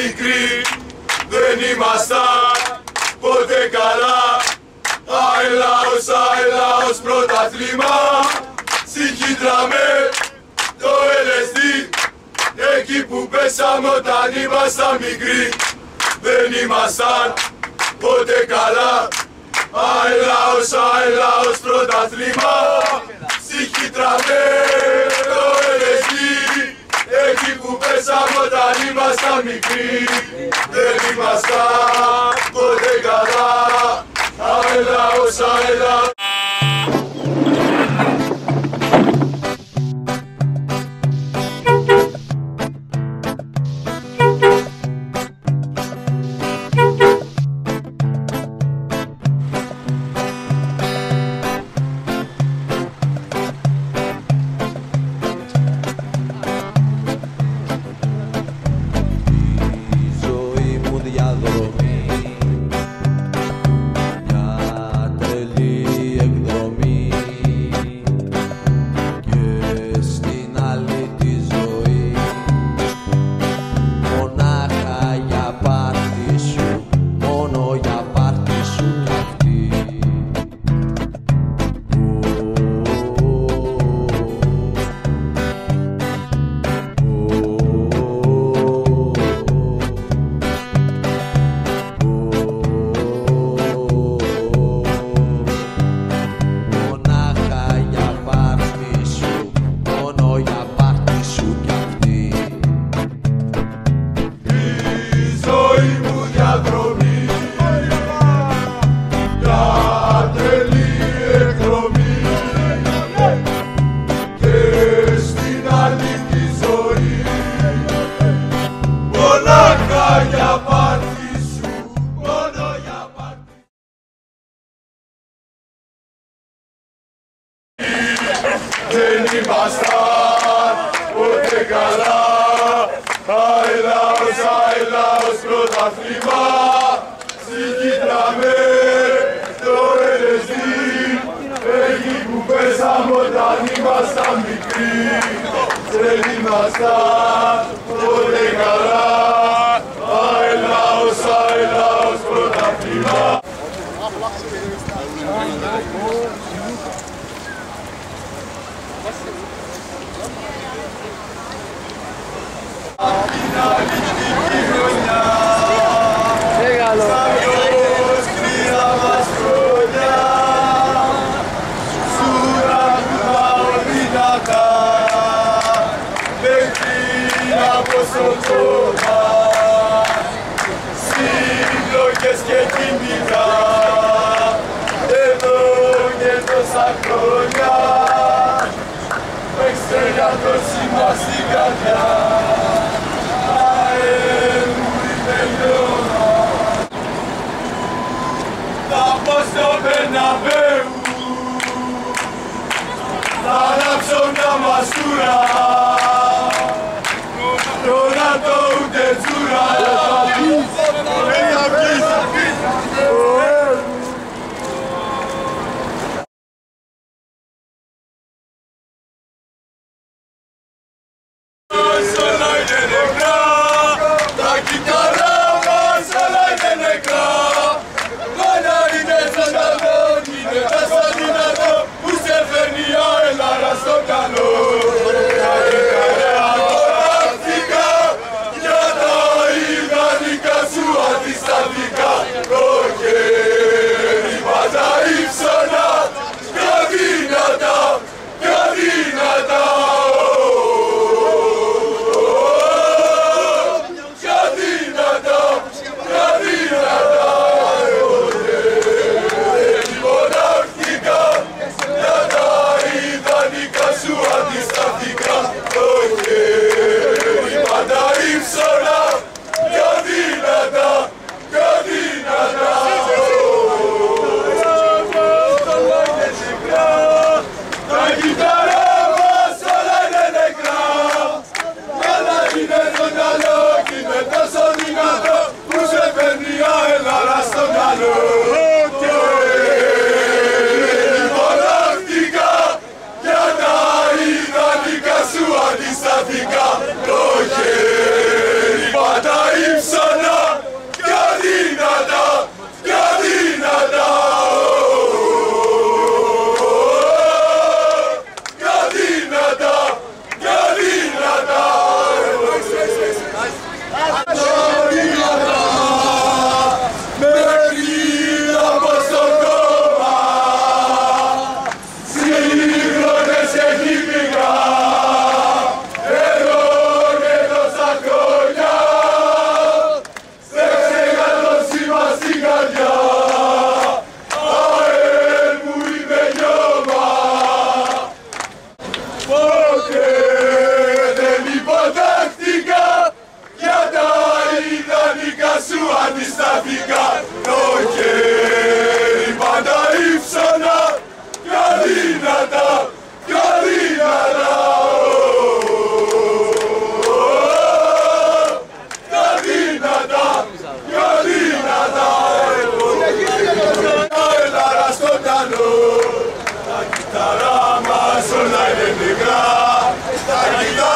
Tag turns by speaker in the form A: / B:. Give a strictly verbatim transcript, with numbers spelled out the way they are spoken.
A: μικροί δεν ήμασταν ποτέ καλά. Αελάος, αελάος πρωταθλήμα, συγχύτραμε το ελ ες ντι. Εκεί που πέσαμε όταν ήμασταν μικροί δεν ήμασταν ποτέ καλά. Αελάος, αελάος πρωταθλήμα, συγχύτραμε το ελ ες ντι. Εκεί που πέσαμε όταν ήμασταν μικροί δεν ήμασταν ποτέ καλά. Αελάος, αελάος. Δεν ήμασταν ποτέ καλά. Αελάος, αελάος πρωταθλήμα, συγχύτραμε το ελ ες ντι. Εκεί που πέσαμε όταν ήμασταν μικροί δεν ήμασταν ποτέ καλά. Αελάος, αελάος πρωταθλήμα. Την αληθινή χρονιά, σαν δυο σκληρά μας χρόνια, σου τραγουδάω δυνατά, μέχρι από στο κόμμα, συλλογές και κινητά, εδώ και τόσα χρόνια, εξτρέλια το σήμα στην καρδιά. Θα πω στο Μπερναμπέου, θα ανάψω μια μαστούρα, τώρα το ούτε τσούρα. Όλα είναι νεκρά, τα κύτταρά μας όλα είναι νεκρά. Όλα είναι ζωντανό, είναι τα σαν δυνατό που σε φέρνει η αελάρα στο καλό. ελληνικά, τα κοιτά